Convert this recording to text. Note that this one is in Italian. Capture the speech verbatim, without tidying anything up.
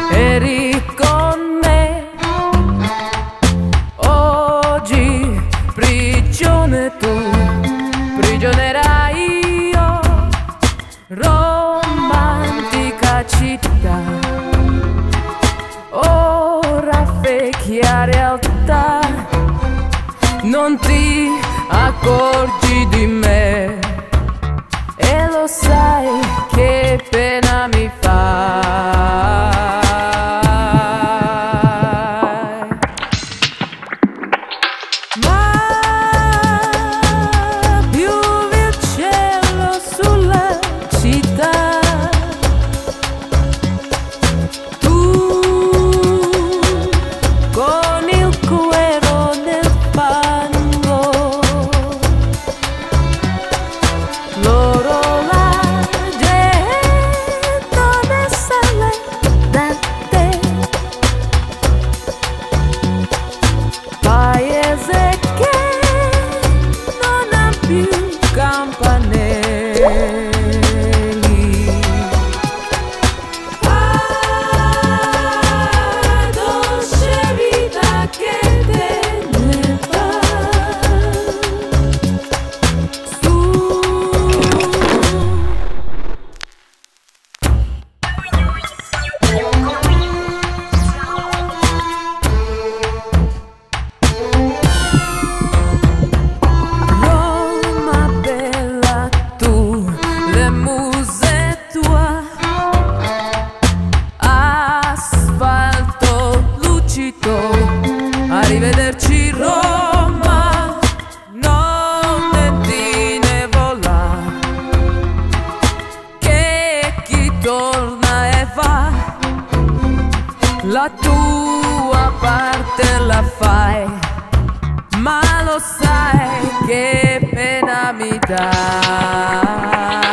eri con me. Oggi prigione tu, prigioniera io, romantica città, ora vecchia realtà, non ti accorgi di me e lo sai che pena mi fai. Ma piove il cielo sulla città, tu con il cuero nel fango, loro la gente ne sale da te, paese che non ha più campanelli. Ah, dolce vita che te ne va su. Roma bella tu, le muse tua, asfalto lucido, arrivederci Roma, nottine vola, che chi torna e va, la tua parte la fai, ma lo sai che pena mi dà.